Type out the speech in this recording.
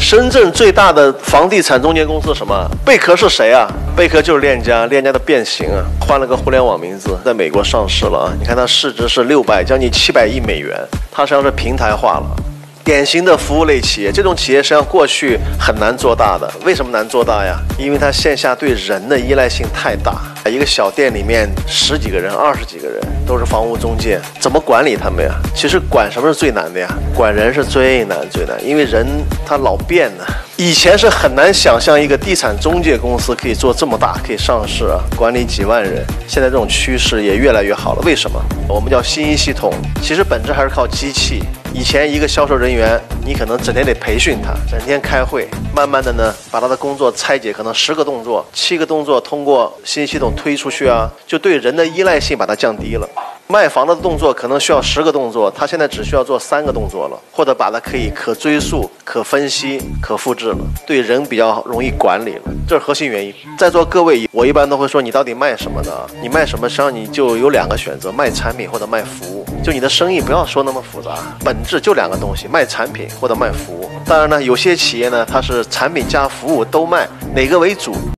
深圳最大的房地产中介公司什么？贝壳是谁啊？贝壳就是链家，链家的变形啊，换了个互联网名字，在美国上市了啊。你看它市值是将近700亿美元，它实际上是平台化了。典型的服务类企业，这种企业实际上过去很难做大的。为什么难做大呀？因为它线下对人的依赖性太大。一个小店里面10几个人、20几个人都是房屋中介，怎么管理他们呀？其实管什么是最难的呀？管人是最难，因为人他老变呢。以前是很难想象一个地产中介公司可以做这么大，可以上市啊，管理几万人。现在这种趋势也越来越好了。为什么？我们叫信息系统，其实本质还是靠机器。以前一个销售人员，你可能整天得培训他，整天开会，慢慢的呢，把他的工作拆解，可能10个动作、7个动作通过信息系统推出去啊，就对人的依赖性把它降低了。卖房的动作可能需要10个动作，他现在只需要做3个动作了，或者把它可追溯、可分析、可复制了，对人比较容易管理了，这是核心原因。在座各位，我一般都会说，你到底卖什么呢？你卖什么？实际上你就有2个选择，卖产品或者卖服务。就你的生意不要说那么复杂，本质就2个东西，卖产品或者卖服务。当然呢，有些企业呢，它是产品加服务都卖，哪个为主？